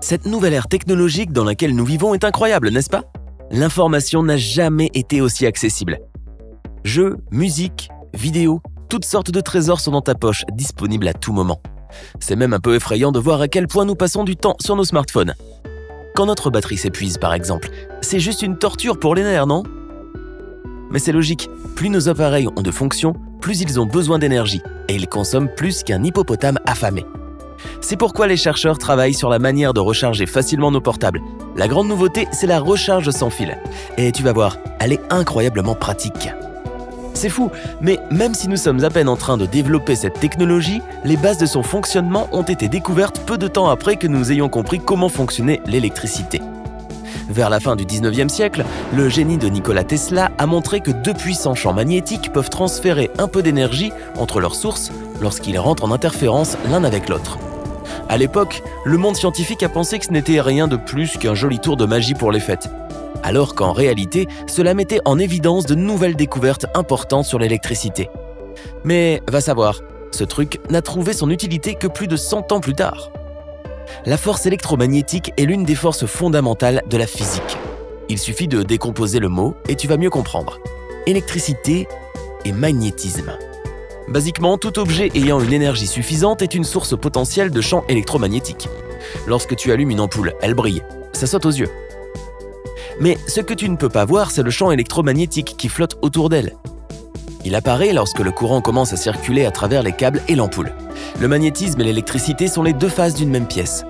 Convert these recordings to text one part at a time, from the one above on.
Cette nouvelle ère technologique dans laquelle nous vivons est incroyable, n'est-ce pas? L'information n'a jamais été aussi accessible. Jeux, musique, vidéos, toutes sortes de trésors sont dans ta poche, disponibles à tout moment. C'est même un peu effrayant de voir à quel point nous passons du temps sur nos smartphones. Quand notre batterie s'épuise, par exemple, c'est juste une torture pour les nerfs, non? Mais c'est logique, plus nos appareils ont de fonctions, plus ils ont besoin d'énergie, et ils consomment plus qu'un hippopotame affamé. C'est pourquoi les chercheurs travaillent sur la manière de recharger facilement nos portables. La grande nouveauté, c'est la recharge sans fil. Et tu vas voir, elle est incroyablement pratique. C'est fou, mais même si nous sommes à peine en train de développer cette technologie, les bases de son fonctionnement ont été découvertes peu de temps après que nous ayons compris comment fonctionnait l'électricité. Vers la fin du 19e siècle, le génie de Nikola Tesla a montré que deux puissants champs magnétiques peuvent transférer un peu d'énergie entre leurs sources lorsqu'ils rentrent en interférence l'un avec l'autre. À l'époque, le monde scientifique a pensé que ce n'était rien de plus qu'un joli tour de magie pour les fêtes. Alors qu'en réalité, cela mettait en évidence de nouvelles découvertes importantes sur l'électricité. Mais va savoir, ce truc n'a trouvé son utilité que plus de 100 ans plus tard. La force électromagnétique est l'une des forces fondamentales de la physique. Il suffit de décomposer le mot et tu vas mieux comprendre. Électricité et magnétisme. Basiquement, tout objet ayant une énergie suffisante est une source potentielle de champ électromagnétique. Lorsque tu allumes une ampoule, elle brille, ça saute aux yeux. Mais ce que tu ne peux pas voir, c'est le champ électromagnétique qui flotte autour d'elle. Il apparaît lorsque le courant commence à circuler à travers les câbles et l'ampoule. Le magnétisme et l'électricité sont les deux faces d'une même pièce.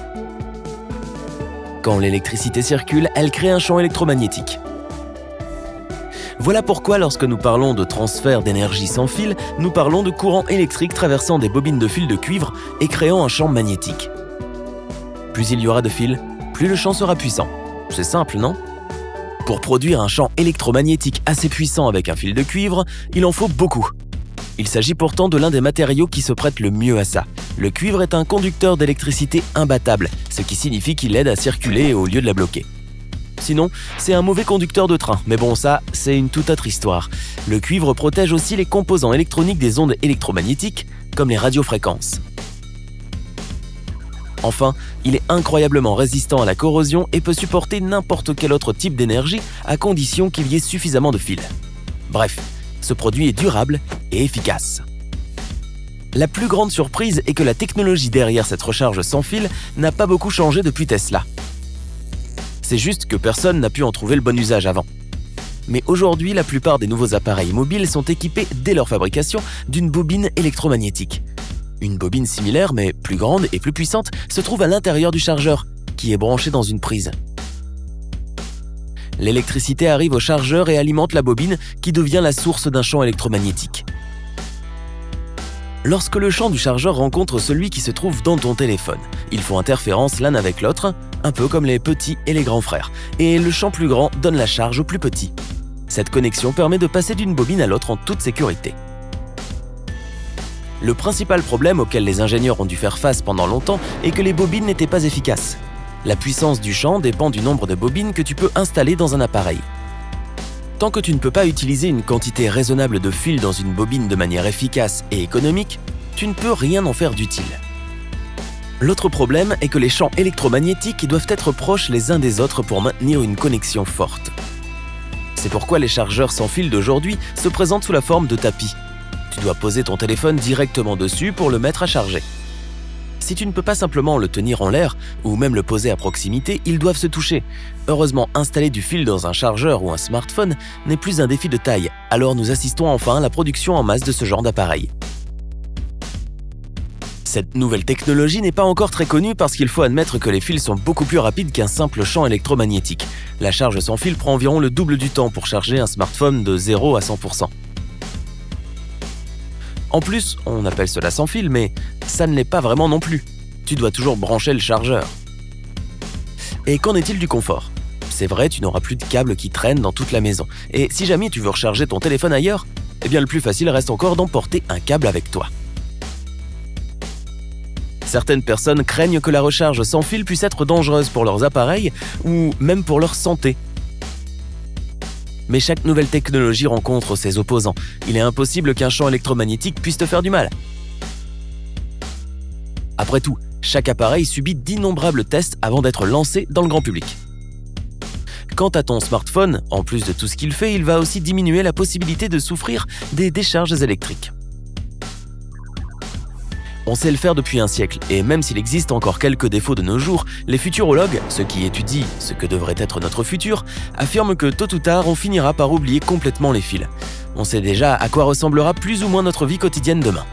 Quand l'électricité circule, elle crée un champ électromagnétique. Voilà pourquoi lorsque nous parlons de transfert d'énergie sans fil, nous parlons de courant électrique traversant des bobines de fil de cuivre et créant un champ magnétique. Plus il y aura de fils, plus le champ sera puissant. C'est simple, non? Pour produire un champ électromagnétique assez puissant avec un fil de cuivre, il en faut beaucoup. Il s'agit pourtant de l'un des matériaux qui se prête le mieux à ça. Le cuivre est un conducteur d'électricité imbattable, ce qui signifie qu'il aide à circuler au lieu de la bloquer. Sinon, c'est un mauvais conducteur de train, mais bon ça, c'est une toute autre histoire. Le cuivre protège aussi les composants électroniques des ondes électromagnétiques, comme les radiofréquences. Enfin, il est incroyablement résistant à la corrosion et peut supporter n'importe quel autre type d'énergie à condition qu'il y ait suffisamment de fils. Bref, ce produit est durable et efficace. La plus grande surprise est que la technologie derrière cette recharge sans fil n'a pas beaucoup changé depuis Tesla. C'est juste que personne n'a pu en trouver le bon usage avant. Mais aujourd'hui, la plupart des nouveaux appareils mobiles sont équipés dès leur fabrication d'une bobine électromagnétique. Une bobine similaire, mais plus grande et plus puissante, se trouve à l'intérieur du chargeur, qui est branché dans une prise. L'électricité arrive au chargeur et alimente la bobine, qui devient la source d'un champ électromagnétique. Lorsque le champ du chargeur rencontre celui qui se trouve dans ton téléphone, ils font interférence l'un avec l'autre, un peu comme les petits et les grands frères, et le champ plus grand donne la charge au plus petit. Cette connexion permet de passer d'une bobine à l'autre en toute sécurité. Le principal problème auquel les ingénieurs ont dû faire face pendant longtemps est que les bobines n'étaient pas efficaces. La puissance du champ dépend du nombre de bobines que tu peux installer dans un appareil. Tant que tu ne peux pas utiliser une quantité raisonnable de fils dans une bobine de manière efficace et économique, tu ne peux rien en faire d'utile. L'autre problème est que les champs électromagnétiques doivent être proches les uns des autres pour maintenir une connexion forte. C'est pourquoi les chargeurs sans fil d'aujourd'hui se présentent sous la forme de tapis. Tu dois poser ton téléphone directement dessus pour le mettre à charger. Si tu ne peux pas simplement le tenir en l'air ou même le poser à proximité, ils doivent se toucher. Heureusement, installer du fil dans un chargeur ou un smartphone n'est plus un défi de taille, alors nous assistons enfin à la production en masse de ce genre d'appareil. Cette nouvelle technologie n'est pas encore très connue parce qu'il faut admettre que les fils sont beaucoup plus rapides qu'un simple champ électromagnétique. La charge sans fil prend environ le double du temps pour charger un smartphone de 0 à 100%. En plus, on appelle cela sans fil, mais ça ne l'est pas vraiment non plus. Tu dois toujours brancher le chargeur. Et qu'en est-il du confort? C'est vrai, tu n'auras plus de câbles qui traînent dans toute la maison. Et si jamais tu veux recharger ton téléphone ailleurs, eh bien le plus facile reste encore d'emporter un câble avec toi. Certaines personnes craignent que la recharge sans fil puisse être dangereuse pour leurs appareils ou même pour leur santé. Mais chaque nouvelle technologie rencontre ses opposants. Il est impossible qu'un champ électromagnétique puisse te faire du mal. Après tout, Chaque appareil subit d'innombrables tests avant d'être lancé dans le grand public. Quant à ton smartphone, en plus de tout ce qu'il fait, il va aussi diminuer la possibilité de souffrir des décharges électriques. On sait le faire depuis un siècle, et même s'il existe encore quelques défauts de nos jours, les futurologues, ceux qui étudient ce que devrait être notre futur, affirment que tôt ou tard, on finira par oublier complètement les fils. On sait déjà à quoi ressemblera plus ou moins notre vie quotidienne demain.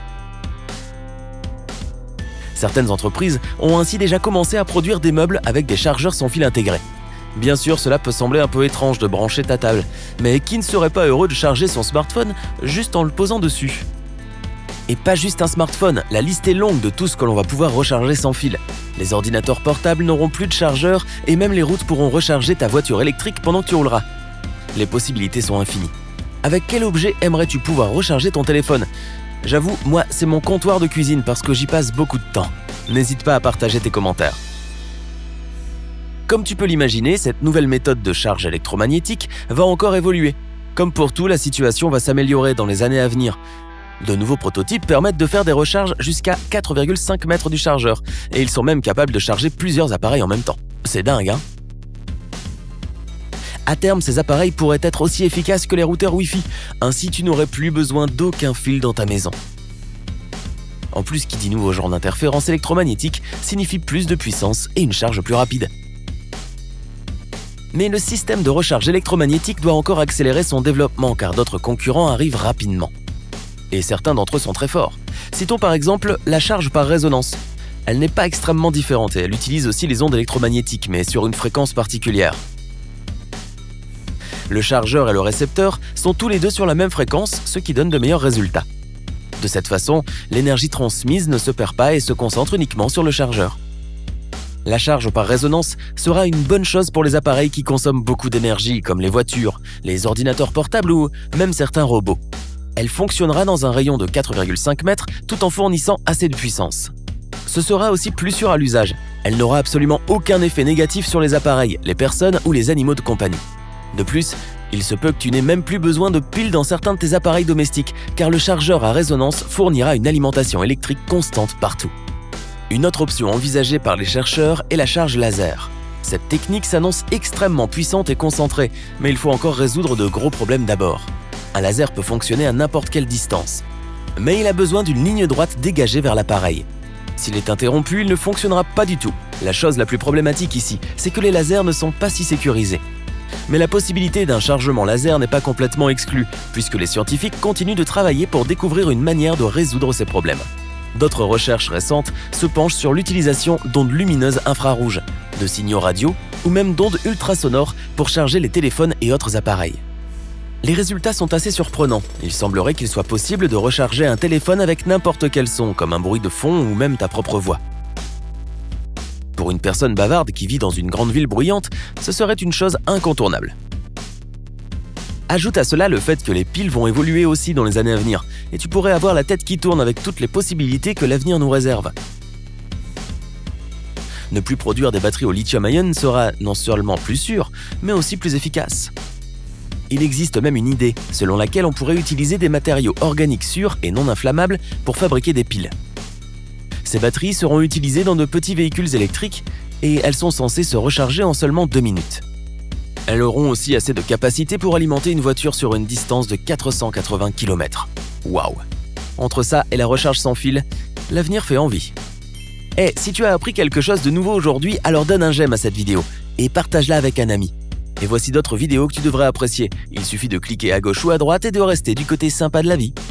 Certaines entreprises ont ainsi déjà commencé à produire des meubles avec des chargeurs sans fil intégrés. Bien sûr, cela peut sembler un peu étrange de brancher ta table, mais qui ne serait pas heureux de charger son smartphone juste en le posant dessus? Et pas juste un smartphone, la liste est longue de tout ce que l'on va pouvoir recharger sans fil. Les ordinateurs portables n'auront plus de chargeur et même les routes pourront recharger ta voiture électrique pendant que tu rouleras. Les possibilités sont infinies. Avec quel objet aimerais-tu pouvoir recharger ton téléphone? J'avoue, moi, c'est mon comptoir de cuisine parce que j'y passe beaucoup de temps. N'hésite pas à partager tes commentaires. Comme tu peux l'imaginer, cette nouvelle méthode de charge électromagnétique va encore évoluer. Comme pour tout, la situation va s'améliorer dans les années à venir. De nouveaux prototypes permettent de faire des recharges jusqu'à 4,5 mètres du chargeur, et ils sont même capables de charger plusieurs appareils en même temps. C'est dingue, hein? À terme, ces appareils pourraient être aussi efficaces que les routeurs Wi-Fi, ainsi tu n'aurais plus besoin d'aucun fil dans ta maison. En plus, qui dit nouveau genre d'interférence électromagnétique signifie plus de puissance et une charge plus rapide. Mais le système de recharge électromagnétique doit encore accélérer son développement car d'autres concurrents arrivent rapidement. Et certains d'entre eux sont très forts. Citons par exemple la charge par résonance. Elle n'est pas extrêmement différente et elle utilise aussi les ondes électromagnétiques, mais sur une fréquence particulière. Le chargeur et le récepteur sont tous les deux sur la même fréquence, ce qui donne de meilleurs résultats. De cette façon, l'énergie transmise ne se perd pas et se concentre uniquement sur le chargeur. La charge par résonance sera une bonne chose pour les appareils qui consomment beaucoup d'énergie, comme les voitures, les ordinateurs portables ou même certains robots. Elle fonctionnera dans un rayon de 4,5 mètres tout en fournissant assez de puissance. Ce sera aussi plus sûr à l'usage. Elle n'aura absolument aucun effet négatif sur les appareils, les personnes ou les animaux de compagnie. De plus, il se peut que tu n'aies même plus besoin de piles dans certains de tes appareils domestiques, car le chargeur à résonance fournira une alimentation électrique constante partout. Une autre option envisagée par les chercheurs est la charge laser. Cette technique s'annonce extrêmement puissante et concentrée, mais il faut encore résoudre de gros problèmes d'abord. Un laser peut fonctionner à n'importe quelle distance, mais il a besoin d'une ligne droite dégagée vers l'appareil. S'il est interrompu, il ne fonctionnera pas du tout. La chose la plus problématique ici, c'est que les lasers ne sont pas si sécurisés. Mais la possibilité d'un chargement laser n'est pas complètement exclue, puisque les scientifiques continuent de travailler pour découvrir une manière de résoudre ces problèmes. D'autres recherches récentes se penchent sur l'utilisation d'ondes lumineuses infrarouges, de signaux radio ou même d'ondes ultrasonores pour charger les téléphones et autres appareils. Les résultats sont assez surprenants. Il semblerait qu'il soit possible de recharger un téléphone avec n'importe quel son, comme un bruit de fond ou même ta propre voix. Pour une personne bavarde qui vit dans une grande ville bruyante, ce serait une chose incontournable. Ajoute à cela le fait que les piles vont évoluer aussi dans les années à venir, et tu pourrais avoir la tête qui tourne avec toutes les possibilités que l'avenir nous réserve. Ne plus produire des batteries au lithium-ion sera non seulement plus sûr, mais aussi plus efficace. Il existe même une idée selon laquelle on pourrait utiliser des matériaux organiques sûrs et non inflammables pour fabriquer des piles. Ces batteries seront utilisées dans de petits véhicules électriques et elles sont censées se recharger en seulement 2 minutes. Elles auront aussi assez de capacité pour alimenter une voiture sur une distance de 480 km. Waouh! Entre ça et la recharge sans fil, l'avenir fait envie. Et si tu as appris quelque chose de nouveau aujourd'hui, alors donne un j'aime à cette vidéo et partage-la avec un ami. Et voici d'autres vidéos que tu devrais apprécier. Il suffit de cliquer à gauche ou à droite et de rester du côté sympa de la vie.